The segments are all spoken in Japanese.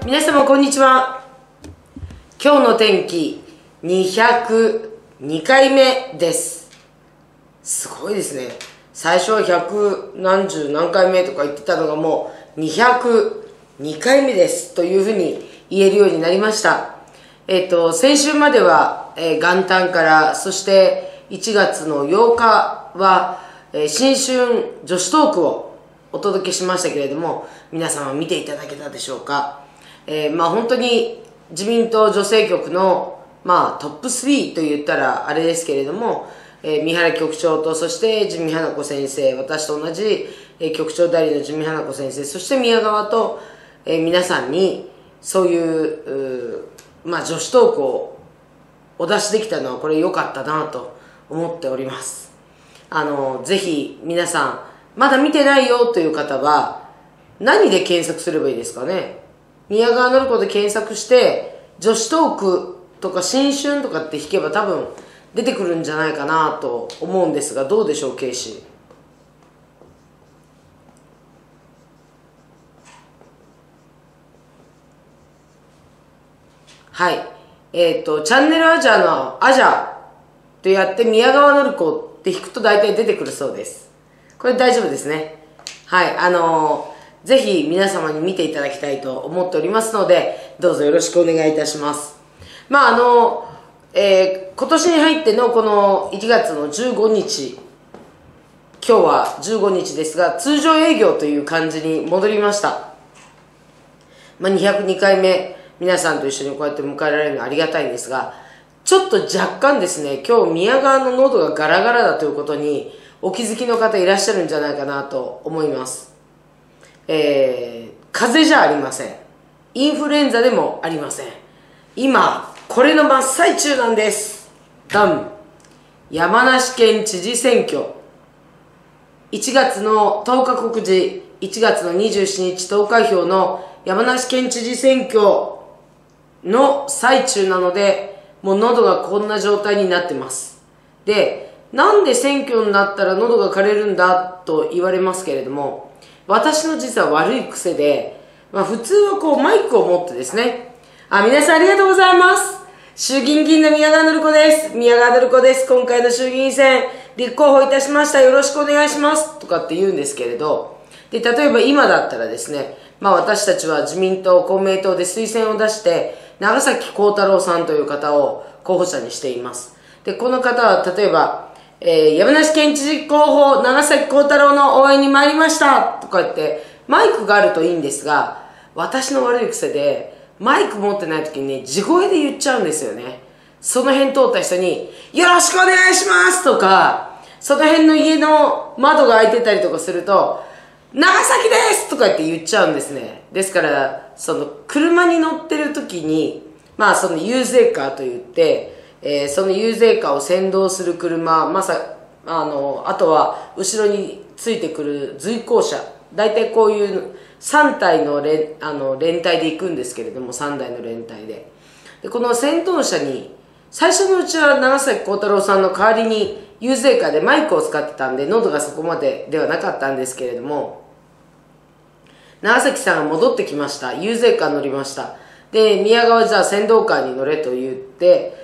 皆様こんにちは。今日の天気202回目です。すごいですね。最初は100何十何回目とか言ってたのがもう202回目ですというふうに言えるようになりました。先週までは、元旦から、そして1月の8日は、新春女子トークをお届けしましたけれども、皆様見ていただけたでしょうか。本当に自民党女性局の、トップ3と言ったらあれですけれども、三原局長と、そして地味花子先生、私と同じ、局長代理の地味花子先生、そして宮川と、皆さんにそういう女子トークをお出しできたのはこれ良かったなと思っております。ぜひ皆さんまだ見てないよという方は何で検索すればいいですかね。宮川のり子で検索して女子トークとか新春とかって弾けば多分出てくるんじゃないかなと思うんですが、どうでしょう、ケイシー。はい。チャンネルアジャのアジャとやって宮川のり子って弾くと大体出てくるそうです。これ大丈夫ですね。はい。ぜひ皆様に見ていただきたいと思っておりますので、どうぞよろしくお願いいたします。今年に入ってのこの1月の15日、今日は15日ですが、通常営業という感じに戻りました。202回目、皆さんと一緒にこうやって迎えられるのはありがたいんですが、ちょっと若干ですね、今日宮川の喉がガラガラだということにお気づきの方いらっしゃるんじゃないかなと思います。風邪じゃありません。インフルエンザでもありません。今、これの真っ最中なんです。山梨県知事選挙。1月の10日告示、1月の27日投開票の山梨県知事選挙の最中なので、もう喉がこんな状態になってます。で、なんで選挙になったら喉が枯れるんだと言われますけれども、私の実は悪い癖で、普通はこうマイクを持ってですね、皆さんありがとうございます。衆議院議員の宮川のり子です。宮川のり子です。今回の衆議院選、立候補いたしました。よろしくお願いします。とかって言うんですけれど、で、例えば今だったらですね、私たちは自民党、公明党で推薦を出して、長崎幸太郎さんという方を候補者にしています。で、この方は例えば、山梨県知事候補長崎幸太郎の応援に参りましたとか言ってマイクがあるといいんですが、私の悪い癖でマイク持ってない時にね、地声で言っちゃうんですよね。その辺通った人によろしくお願いしますとか、その辺の家の窓が開いてたりとかすると長崎ですとか言って言っちゃうんですね。ですからその車に乗ってる時にその遊説カーといって、その遊説カーを先導する車、あとは後ろについてくる随行車、大体こういう3体の連隊で行くんですけれども、3台の連隊で。で、この先頭車に、最初のうちは長崎幸太郎さんの代わりに遊説カーでマイクを使ってたんで、喉がそこまでではなかったんですけれども、長崎さんが戻ってきました。遊説カー乗りました。で、宮川じゃあ先導カーに乗れと言って、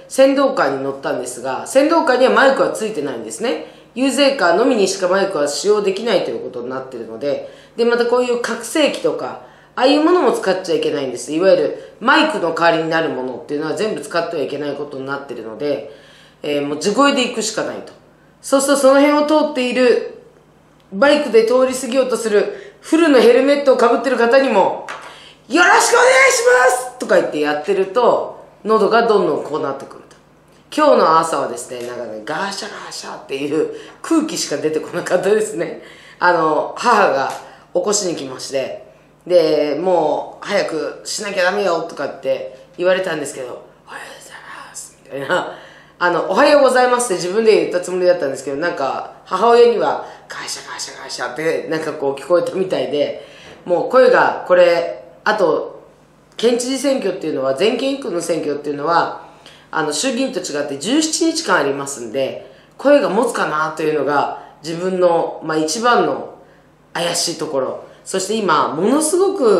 先導カーに乗ったんですが、先導カーにはマイクはついてないんですね。遊説カーのみにしかマイクは使用できないということになっているので、で、またこういう拡声器とか、ああいうものも使っちゃいけないんです。いわゆるマイクの代わりになるものっていうのは全部使ってはいけないことになっているので、もう地声で行くしかないと。そうするとその辺を通っている、バイクで通り過ぎようとするフルのヘルメットをかぶってる方にも、よろしくお願いしますとか言ってやってると、喉がどんどんこうなってくると。今日の朝はですね、ガーシャガーシャっていう空気しか出てこなかったですね。母が起こしに来まして、で、もう早くしなきゃダメよとかって言われたんですけど、おはようございますみたいな。おはようございますって自分で言ったつもりだったんですけど、母親にはガーシャガーシャガーシャって聞こえたみたいで、もう声がこれ、あと、県知事選挙っていうのは、全県1区の選挙っていうのは、衆議院と違って17日間ありますんで、声が持つかなというのが自分の、一番の怪しいところ。そして今、ものすごく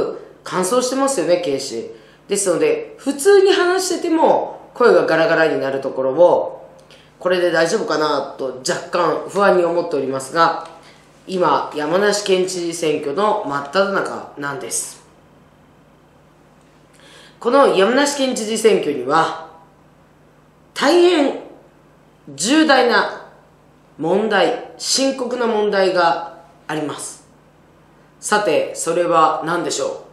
乾燥してますよね、軽視。ですので、普通に話してても声がガラガラになるところを、これで大丈夫かなと若干不安に思っておりますが、今、山梨県知事選挙の真っ只中なんです。この山梨県知事選挙には、大変重大な問題、深刻な問題があります。さて、それは何でしょう。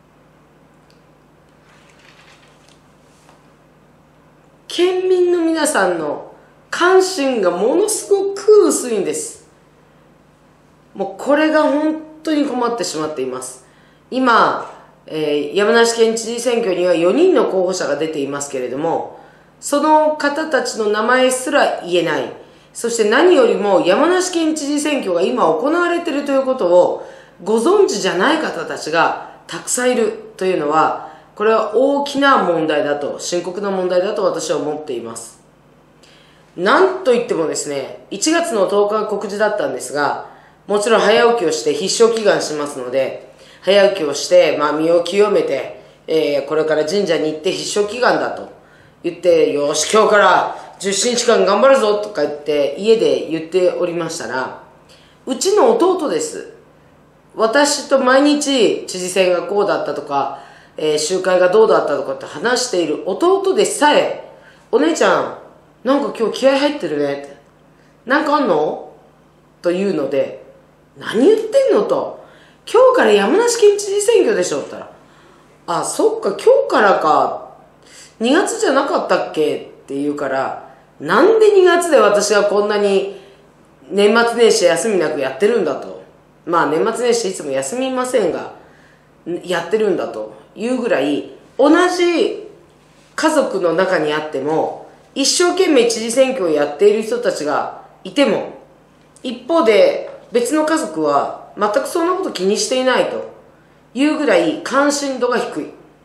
県民の皆さんの関心がものすごく薄いんです。もうこれが本当に困ってしまっています。今、山梨県知事選挙には4人の候補者が出ていますけれども、その方たちの名前すら言えない。そして何よりも山梨県知事選挙が今行われているということをご存知じゃない方たちがたくさんいるというのは、これは大きな問題だと、深刻な問題だと私は思っています。なんといってもですね、1月の10日が告示だったんですが、もちろん早起きをして必勝祈願しますので、早起きをして、身を清めて、これから神社に行って必勝祈願だと言って、よし、今日から10日間頑張るぞとか言って、家で言っておりましたら、うちの弟です。私と毎日知事選がこうだったとか、集会がどうだったとかって話している弟でさえ、お姉ちゃん、なんか今日気合入ってるねって。なんかあんのというので、何言ってんのと。今日から山梨県知事選挙でしょって言ったら、あ、そっか、今日からか。2月じゃなかったっけって言うから、なんで2月で私はこんなに年末年始休みなくやってるんだと。年末年始いつも休みませんが、やってるんだというぐらい、同じ家族の中にあっても、一生懸命知事選挙をやっている人たちがいても、一方で別の家族は全くそんなこと気にしていないというぐらい関心度が低い。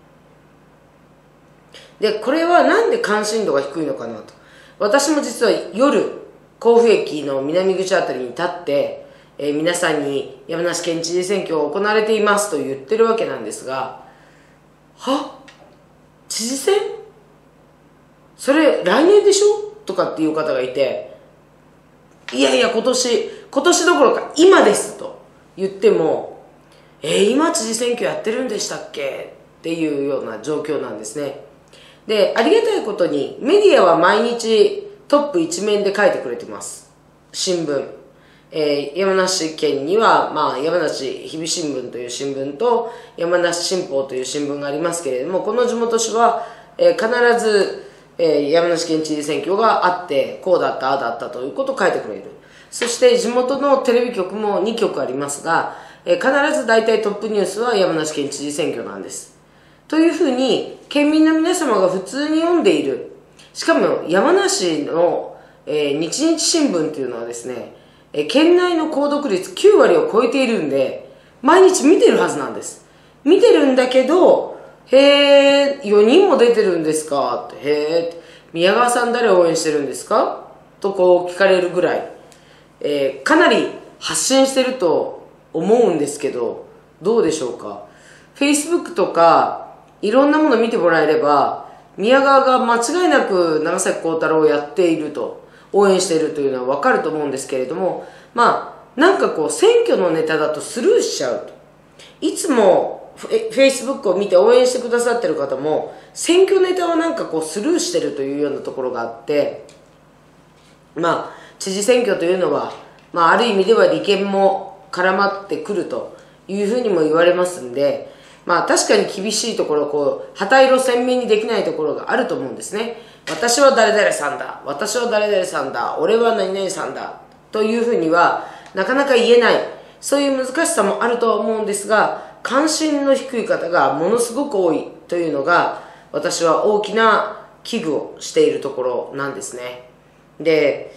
で、これはなんで関心度が低いのかなと。私も実は夜、甲府駅の南口あたりに立って、皆さんに山梨県知事選挙を行われていますと言ってるわけなんですが、知事選それ来年でしょとかっていう方がいて、いやいや今年どころか今ですと言っても、今知事選挙やってるんでしたっけっていうような状況なんですね。で、ありがたいことにメディアは毎日トップ一面で書いてくれてます。新聞。山梨県には、山梨日々新聞という新聞と山梨新報という新聞がありますけれども、この地元紙は、必ず、山梨県知事選挙があって、こうだった、ああだったということを書いてくれる。そして地元のテレビ局も2局ありますが、必ず大体トップニュースは山梨県知事選挙なんです。というふうに、県民の皆様が普通に読んでいる。しかも山梨の、日日新聞というのはですね、県内の購読率9割を超えているんで、毎日見てるはずなんです。見てるんだけど、4人も出てるんですかって、宮川さん誰を応援してるんですかとこう聞かれるぐらい、かなり発信してると思うんですけど、どうでしょうか。Facebook とか、いろんなもの見てもらえれば、宮川が間違いなく長崎幸太郎をやっていると、応援しているというのは分かると思うんですけれども、なんかこう選挙のネタだとスルーしちゃうと。いつもFacebook を見て応援してくださってる方も、選挙ネタはなんかこうスルーしてるというようなところがあって、知事選挙というのは、ある意味では利権も絡まってくるというふうにも言われますんで、確かに厳しいところ、こう、旗色鮮明にできないところがあると思うんですね。私は誰々さんだ。私は誰々さんだ。俺は何々さんだ。というふうには、なかなか言えない。そういう難しさもあるとは思うんですが、関心の低い方がものすごく多いというのが、私は大きな危惧をしているところなんですね。で、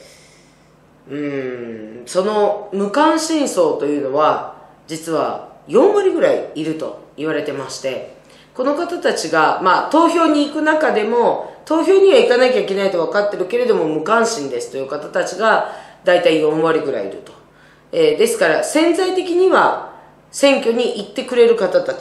その無関心層というのは、実は4割ぐらいいると言われてまして、この方たちが、投票に行く中でも、投票には行かなきゃいけないと分かってるけれども無関心ですという方たちがだいたい4割ぐらいいると。ですから潜在的には選挙に行ってくれる方たち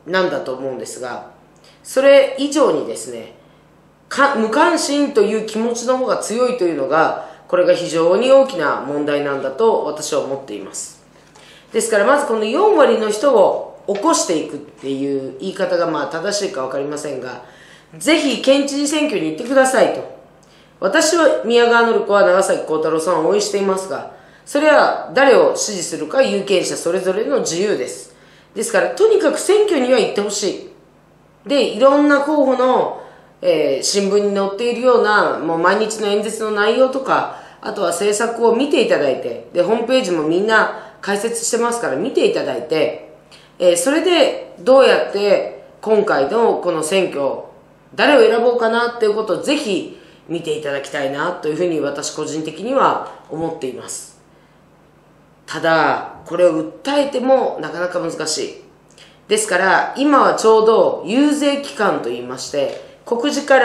なんだと思うんですが、それ以上にですね、無関心という気持ちの方が強いというのが、これが非常に大きな問題なんだと私は思っています。ですからまずこの4割の人を起こしていくっていう言い方が正しいか分かりませんが、ぜひ県知事選挙に行ってくださいと。私は宮川典子は長崎幸太郎さんを応援していますが、それは誰を支持するか有権者それぞれの自由です。ですからとにかく選挙には行ってほしい。で、いろんな候補の、新聞に載っているようなもう毎日の演説の内容とか、あとは政策を見ていただいて、でホームページもみんな解説してますから見ていただいて、それでどうやって今回のこの選挙誰を選ぼうかなっていうことをぜひ見ていただきたいなというふうに私個人的には思っています。ただこれを訴えてもなかなか難しいですから、今はちょうど遊説期間といいまして、告示から、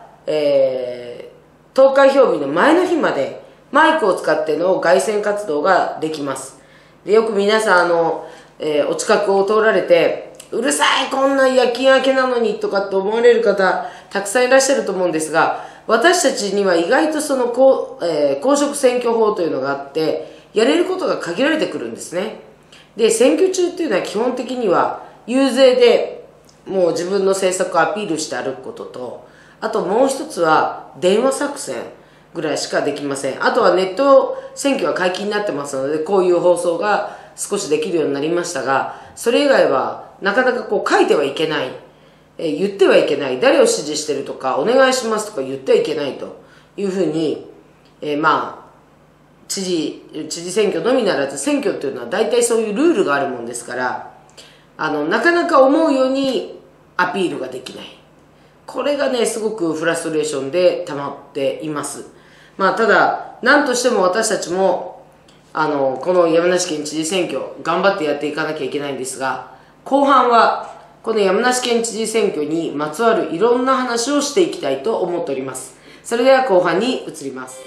投開票日の前の日までマイクを使っての凱旋活動ができます。でよく皆さんお近くを通られて、うるさいこんな夜勤明けなのにとかって思われる方たくさんいらっしゃると思うんですが、私たちには意外とその公職選挙法というのがあって、やれることが限られてくるんですね。で選挙中っていうのは基本的には遊説でもう自分の政策をアピールして歩くことと、あともう一つは電話作戦ぐらいしかできません。あとはネット選挙は解禁になってますので、こういう放送が少しできるようになりましたが、それ以外はなかなか書いてはいけない、言ってはいけない、誰を支持してるとかお願いしますとか言ってはいけないというふうに、知事選挙のみならず選挙っていうのは大体そういうルールがあるもんですから、なかなか思うようにアピールができない。これがねすごくフラストレーションで溜まっています。ただ何としても私たちもこの山梨県知事選挙頑張ってやっていかなきゃいけないんですが、後半はこの山梨県知事選挙にまつわるいろんな話をしていきたいと思っております。それでは後半に移ります。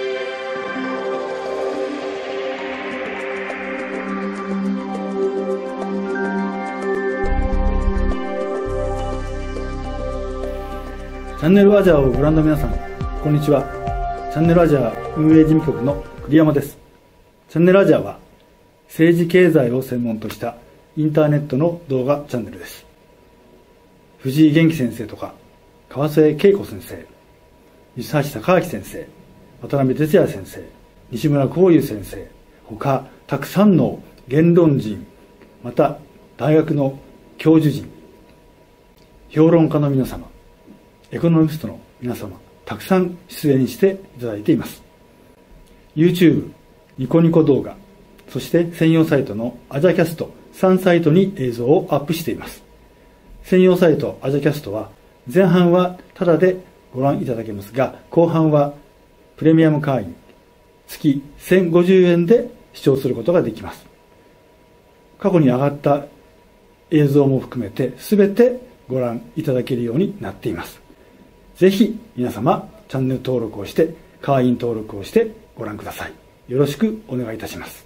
チャンネルアジアをご覧の皆さん、こんにちは。チャンネルアジア運営事務局の栗山です。チャンネルアジアは政治経済を専門としたインターネットの動画チャンネルです。藤井元気先生とか川末恵子先生、西橋貴明先生、渡辺哲也先生、西村光雄先生、他たくさんの言論人、また大学の教授陣、評論家の皆様、エコノミストの皆様、たくさん出演していただいています。YouTube、ニコニコ動画、そして専用サイトのアジャキャスト3サイトに映像をアップしています。専用サイトアジャキャストは前半はタダでご覧いただけますが、後半はプレミアム会員月1050円で視聴することができます。過去に上がった映像も含めて全てご覧いただけるようになっています。ぜひ皆様チャンネル登録をして会員登録をしてご覧ください。よろしくお願いいたします。